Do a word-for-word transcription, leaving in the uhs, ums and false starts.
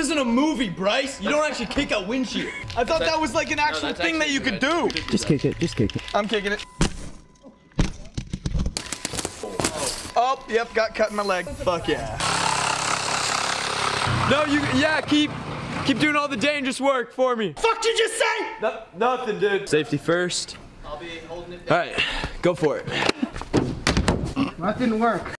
isn't a movie, Bryce. You don't actually kick out windshield. I thought that was like an actual no, thing that you could do. Just kick it, just kick it. I'm kicking it. Oh, yep, got cut in my leg. Fuck yeah. No, you, yeah, keep, keep doing all the dangerous work for me. Fuck did you say? No, nothing, dude. Safety first. I'll be holding it. All right, go for it. That didn't work.